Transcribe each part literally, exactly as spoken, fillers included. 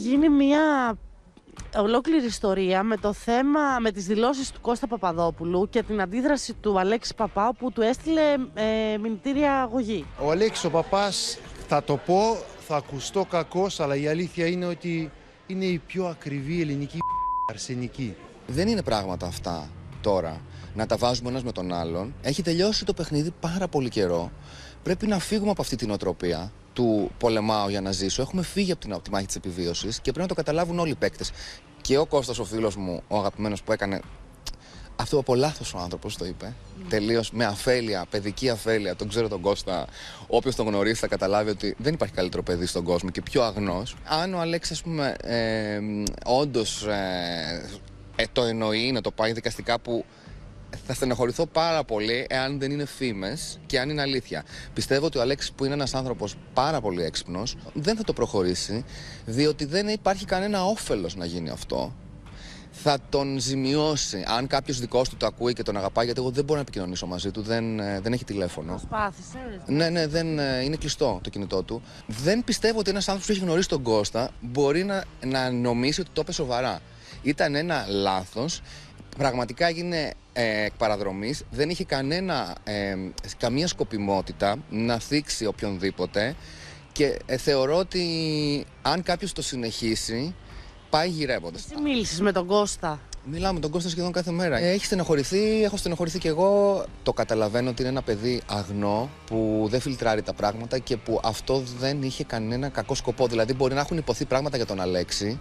γίνει μια ολόκληρη ιστορία με το θέμα, με τις δηλώσεις του Κώστα Παπαδόπουλου και την αντίδραση του Αλέξη Παπά, που του έστειλε ε, μηνυτήρια αγωγή. Ο Αλέξης ο Παπάς, θα το πω, θα ακουστώ κακός, αλλά η αλήθεια είναι ότι είναι η πιο ακριβή ελληνική αρσενική. Δεν είναι πράγματα αυτά τώρα να τα βάζουμε ένας με τον άλλον. Έχει τελειώσει το παιχνίδι πάρα πολύ καιρό. Πρέπει να φύγουμε από αυτή την οτροπία του πολεμάω για να ζήσω. Έχουμε φύγει από την, από τη μάχη της επιβίωσης και πρέπει να το καταλάβουν όλοι οι παίκτες. Και ο Κώστας, ο φίλος μου, ο αγαπημένος, που έκανε αυτό από λάθος, ο άνθρωπος το είπε. Mm. Τελείως με αφέλεια, παιδική αφέλεια. Τον ξέρω τον Κώστα. Όποιος τον γνωρίσει θα καταλάβει ότι δεν υπάρχει καλύτερο παιδί στον κόσμο και πιο αγνός. Αν ο Αλέξης, ας πούμε, ε, όντως ε, ε, το εννοεί, να το πάει δικαστικά, που θα στεναχωρηθώ πάρα πολύ εάν δεν είναι φήμες και αν είναι αλήθεια. Πιστεύω ότι ο Αλέξης, που είναι ένας άνθρωπος πάρα πολύ έξυπνος, δεν θα το προχωρήσει, διότι δεν υπάρχει κανένα όφελος να γίνει αυτό. Θα τον ζημιώσει. Αν κάποιος δικός του το ακούει και τον αγαπάει, γιατί εγώ δεν μπορώ να επικοινωνήσω μαζί του, δεν, δεν έχει τηλέφωνο. Προσπάθησες. Ναι, ναι, δεν, είναι κλειστό το κινητό του. Δεν πιστεύω ότι ένας άνθρωπος που έχει γνωρίσει τον Κώστα μπορεί να, να νομίσει ότι το είπε σοβαρά. Ήταν ένα λάθος. Πραγματικά έγινε ε, εκ παραδρομής, δεν είχε κανένα, ε, καμία σκοπιμότητα να θίξει οποιονδήποτε και ε, θεωρώ ότι αν κάποιος το συνεχίσει, πάει γυρεύοντας. Εσύ μίλησες με τον Κώστα? Μιλάω με τον Κώστα σχεδόν κάθε μέρα. Ε, έχει στενοχωρηθεί, έχω στενοχωρηθεί κι εγώ. Το καταλαβαίνω ότι είναι ένα παιδί αγνό που δεν φιλτράρει τα πράγματα και που αυτό δεν είχε κανένα κακό σκοπό. Δηλαδή, μπορεί να έχουν υποθεί πράγματα για τον Αλέξη.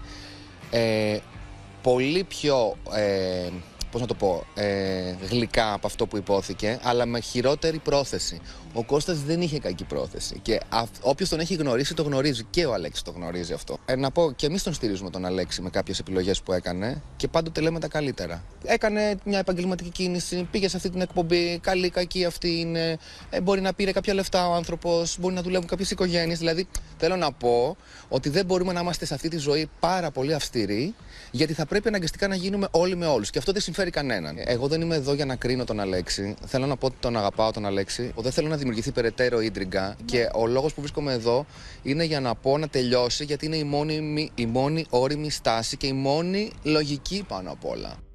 Ε, πολύ πιο, ε, πώς να το πω, ε, γλυκά από αυτό που υπόθηκε, αλλά με χειρότερη πρόθεση. Ο Κώστας δεν είχε κακή πρόθεση και όποιος τον έχει γνωρίσει το γνωρίζει, και ο Αλέξης το γνωρίζει αυτό. Ε, να πω, και εμείς τον στηρίζουμε τον Αλέξη με κάποιες επιλογές που έκανε και πάντοτε λέμε τα καλύτερα. Έκανε μια επαγγελματική κίνηση, πήγε σε αυτή την εκπομπή, καλή, κακή αυτή είναι, ε, μπορεί να πήρε κάποια λεφτά ο άνθρωπος, μπορεί να δουλεύουν κάποιες οικογένειες. Δηλαδή, θέλω να πω ότι δεν μπορούμε να είμαστε σε αυτή τη ζωή πάρα πολύ αυστηροί, γιατί θα πρέπει αναγκαστικά να γίνουμε όλοι με όλους και αυτό δεν συμφέρει κανέναν. Εγώ δεν είμαι εδώ για να κρίνω τον Αλέξη. Θέλω να πω ότι τον αγαπάω τον Αλέξη. Δεν θέλω να δημιουργηθεί περαιτέρω ίντριγκα. Ναι. Και ο λόγος που βρίσκομαι εδώ είναι για να πω να τελειώσει, γιατί είναι η μόνη, η μόνη όριμη στάση και η μόνη λογική πάνω απ' όλα.